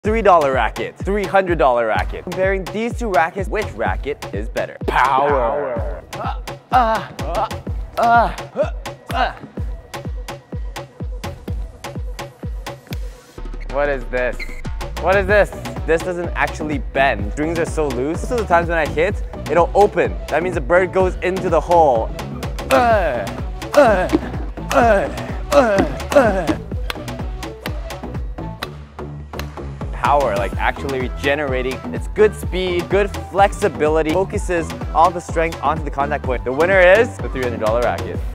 $3 racket, $300 racket. Comparing these two rackets, which racket is better? Power. What is this? What is this? This doesn't actually bend. Strings are so loose. Most of the times when I hit, it'll open. That means the bird goes into the hole. Power, like actually regenerating. It's good speed, good flexibility, focuses all the strength onto the contact point. The winner is the $300 racket.